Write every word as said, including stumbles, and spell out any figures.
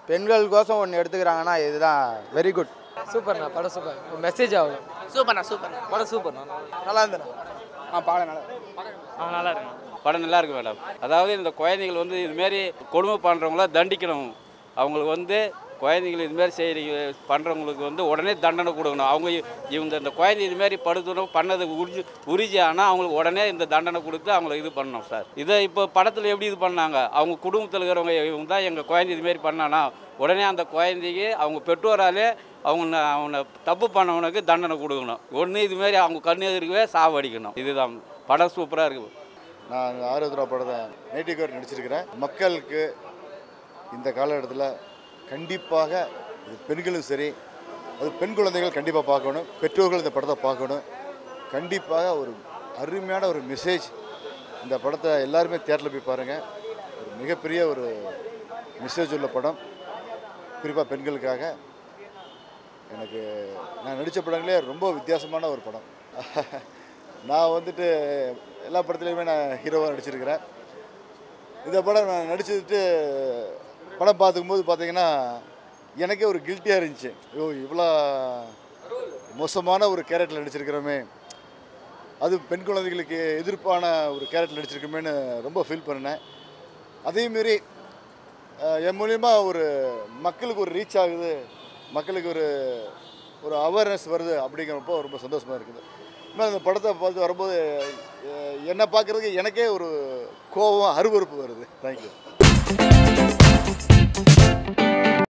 பெண்களுக்கோசம் ஒன்று எடுத்துக்கிறாங்கன்னா இதுதான் very good. சூப்பர்ண்ணா, படம் சூப்பர். ஒரு மெசேஜ் ஆகும். சூப்பர்ண்ணா சூப்பர் படம் சூப்பர்ண்ணா, நல்லா இருந்தேண்ணா. ஆ பாடம் நல்லா அவன் நல்லா இருக்கும். படம் நல்லா இருக்கு மேடம். அதாவது இந்த குழந்தைகள் வந்து இதுமாரி கொடுமை பண்ணுறவங்கள தண்டிக்கணும். அவங்களுக்கு வந்து குழந்தைகள் இதுமாரி செய்கிற பண்ணுறவங்களுக்கு வந்து உடனே தண்டனை கொடுக்கணும். அவங்க இவங்க இந்த குழந்தை இதுமாரி படுத்தணும் பண்ணது உறுதி உறுதி ஆனால் அவங்களுக்கு உடனே இந்த தண்டனை கொடுத்து அவங்கள இது பண்ணணும் சார். இதை இப்போ படத்தில் எப்படி இது பண்ணாங்க, அவங்க குடும்பத்தில் இருக்கிறவங்க இவங்க தான் எங்கள் குழந்தை இதுமாரி பண்ணானா உடனே அந்த குழந்தைக்கு அவங்க பெற்றோராலே அவங்க அவனை தப்பு பண்ணவனுக்கு தண்டனை கொடுக்கணும். ஒன்று இதுமாரி அவங்க கண்ணு எதிர்க்கவே சாவடிக்கணும். இதுதான் படம் சூப்பராக இருக்குது. நான் ஆரோக்கியரா படத்தை நேட்டிவ்கார் நடிச்சிருக்கிறேன். மக்களுக்கு இந்த காலகட்டத்தில் கண்டிப்பாக இது பெண்களும் சரி, அது பெண் குழந்தைகள் கண்டிப்பாக பார்க்கணும், பெற்றோர்கள் இந்த படத்தை பார்க்கணும். கண்டிப்பாக ஒரு அருமையான ஒரு மெசேஜ். இந்த படத்தை எல்லாருமே தியேட்டரில் போய் பாருங்கள். ஒரு மிகப்பெரிய ஒரு மெசேஜ் உள்ள படம், குறிப்பாக பெண்களுக்காக. எனக்கு நான் நடித்த படங்களே ரொம்ப வித்தியாசமான ஒரு படம். நான் வந்துட்டு எல்லா படத்துலையுமே நான் ஹீரோவாக நடிச்சிருக்கிறேன். இந்த படம் நான் நடிச்சுட்டு படம் பார்த்துக்கும்போது பார்த்தீங்கன்னா எனக்கே ஒரு கில்ட்டியாக இருந்துச்சு. ஐயோ இவ்வளோ மோசமான ஒரு கேரக்டர் நடிச்சிருக்கிறோமே, அது பெண் குழந்தைகளுக்கு எதிர்ப்பான ஒரு கேரக்டர் நடிச்சிருக்கோமேன்னு ரொம்ப ஃபீல் பண்ணினேன். அதேமாரி என் மூலிமா ஒரு மக்களுக்கு ஒரு ரீச் ஆகுது, மக்களுக்கு ஒரு ஒரு அவேர்னஸ் வருது அப்படிங்கிறப்போ ரொம்ப சந்தோஷமாக இருக்குது. இன்னும் அந்த படத்தை பார்த்து வரும்போது என்னை பார்க்குறதுக்கு எனக்கே ஒரு கோபம் அருவருப்பு வருது. தேங்க்யூ.